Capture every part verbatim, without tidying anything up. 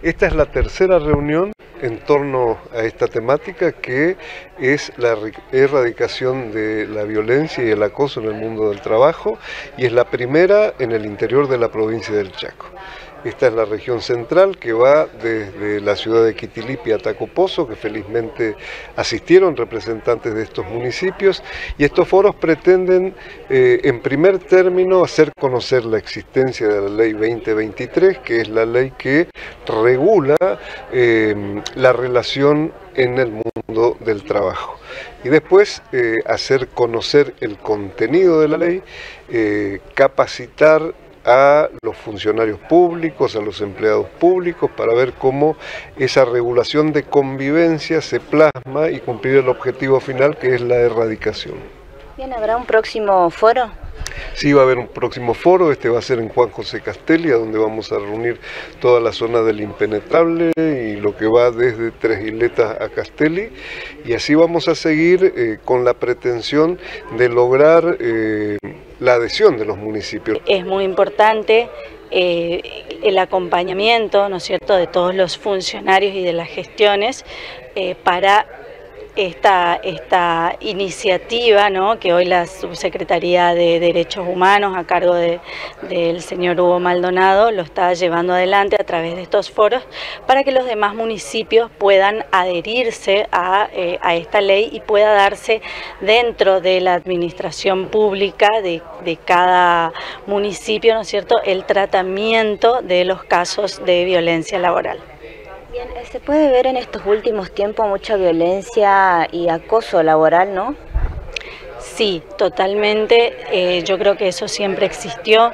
Esta es la tercera reunión en torno a esta temática, que es la erradicación de la violencia y el acoso en el mundo del trabajo, y es la primera en el interior de la provincia del Chaco. Esta es la región central, que va desde la ciudad de Quitilipi a Tacopozo, que felizmente asistieron representantes de estos municipios, y estos foros pretenden, eh, en primer término, hacer conocer la existencia de la ley veinte veintitrés, que es la ley que regula eh, la relación en el mundo del trabajo. Y después eh, hacer conocer el contenido de la ley, eh, capacitar a los funcionarios públicos, a los empleados públicos, para ver cómo esa regulación de convivencia se plasma y cumplir el objetivo final, que es la erradicación. Bien, ¿habrá un próximo foro? Sí, va a haber un próximo foro. Este va a ser en Juan José Castelli, donde vamos a reunir toda la zona del Impenetrable y lo que va desde Tres Isletas a Castelli, y así vamos a seguir eh, con la pretensión de lograr eh, la adhesión de los municipios. Es muy importante eh, el acompañamiento, ¿no es cierto?, de todos los funcionarios y de las gestiones eh, para esta, esta iniciativa, ¿no?, que hoy la Subsecretaría de Derechos Humanos, a cargo de, del señor Hugo Maldonado, lo está llevando adelante a través de estos foros, para que los demás municipios puedan adherirse a, eh, a esta ley y pueda darse dentro de la administración pública de, de cada municipio, ¿no es cierto?, el tratamiento de los casos de violencia laboral. Bien, se puede ver en estos últimos tiempos mucha violencia y acoso laboral, ¿no? Sí, totalmente. Eh, yo creo que eso siempre existió.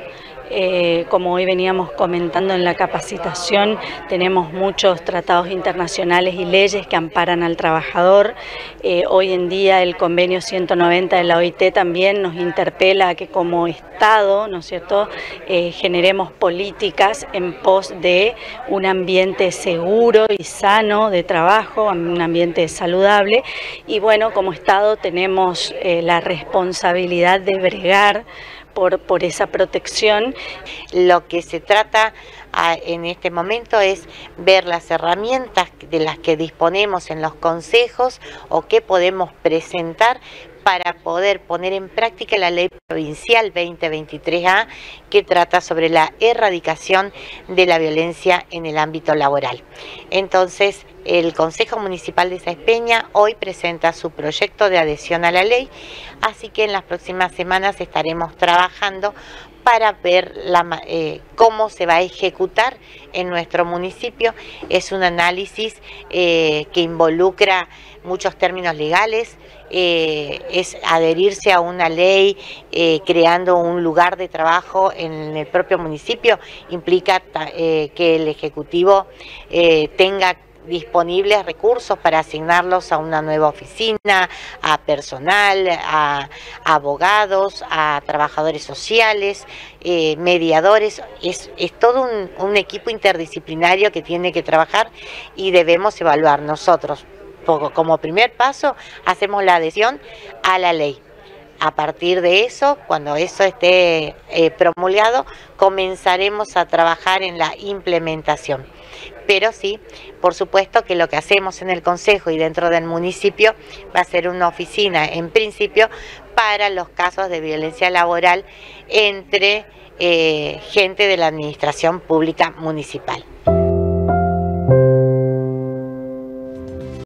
Eh, como hoy veníamos comentando en la capacitación, tenemos muchos tratados internacionales y leyes que amparan al trabajador. Eh, hoy en día el convenio ciento noventa de la O I T también nos interpela a que como Estado, ¿no es cierto?, eh, generemos políticas en pos de un ambiente seguro y sano de trabajo, un ambiente saludable, y bueno, como Estado tenemos eh, la responsabilidad de bregar Por, por esa protección. Lo que se trata a, en este momento es ver las herramientas de las que disponemos en los consejos o qué podemos presentar para poder poner en práctica la ley provincial veinte veintitrés A, que trata sobre la erradicación de la violencia en el ámbito laboral. Entonces, el Consejo Municipal de Sáenz Peña hoy presenta su proyecto de adhesión a la ley, así que en las próximas semanas estaremos trabajando para ver la, eh, cómo se va a ejecutar en nuestro municipio. Es un análisis eh, que involucra muchos términos legales, eh, es adherirse a una ley eh, creando un lugar de trabajo en el propio municipio, implica eh, que el Ejecutivo eh, tenga disponibles recursos para asignarlos a una nueva oficina, a personal, a, a abogados, a trabajadores sociales, eh, mediadores. Es, es todo un, un equipo interdisciplinario que tiene que trabajar y debemos evaluar nosotros. Como primer paso, hacemos la adhesión a la ley. A partir de eso, cuando eso esté eh, promulgado, comenzaremos a trabajar en la implementación. Pero sí, por supuesto que lo que hacemos en el Consejo y dentro del municipio va a ser una oficina, en principio, para los casos de violencia laboral entre eh, gente de la administración pública municipal.